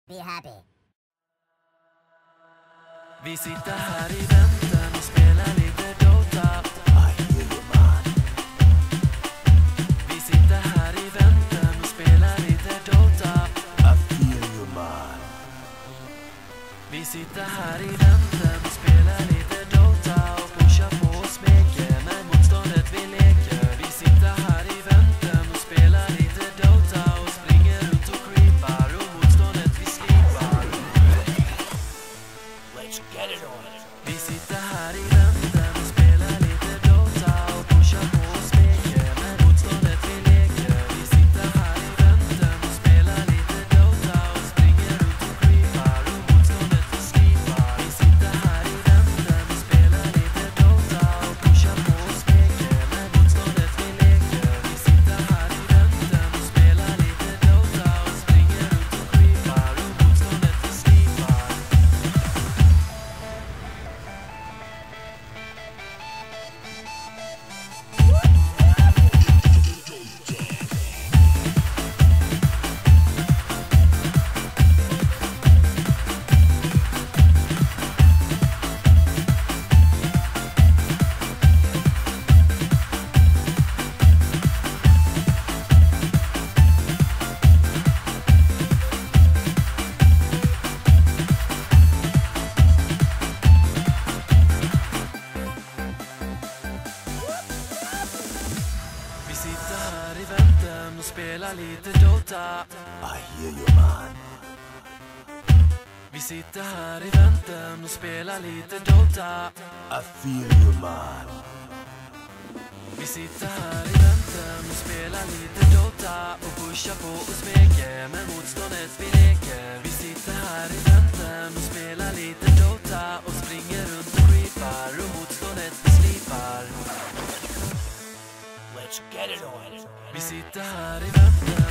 Be happy. Vi sitter här i väntan och spelar lite Dota. I hear you, man. Vi sitter här i väntan och spelar lite Dota. I feel you, man. Vi sitter här i väntan och spelar lite Dota och pushar på och smeker när motståndet vi leker. Vi sitter här i väntan och spelar lite Dota och springer runt och creepar och motståndet vi slipar. Let's get it on. Vi sitter här i väntan och spelar lite Dota och pushar på och smeker när motståndet vi leker. Vi sitter här i väntan och spelar lite Dota och springer runt och creepar och motståndet vi slipar. Vi sitter här i väntan och spelar lite Dota och pushar på och smeker när motståndet vi leker. Vi sitter här i väntan och spelar lite Dota och springer runt och creepar och motståndet vi slipar. Vi sitter här i väntan och spelar lite Dota. I hear you, man. Vi sitter här i väntan och spelar lite Dota. I feel you, man. Vi sitter här i väntan och spelar lite Dota och pushar på och smeker med motståndet vi leker. Vi sitter här i väntan och spelar lite Dota och springer runt och creepar och motståndet vi slipar. Let's get it on. Vi sitter här i väntan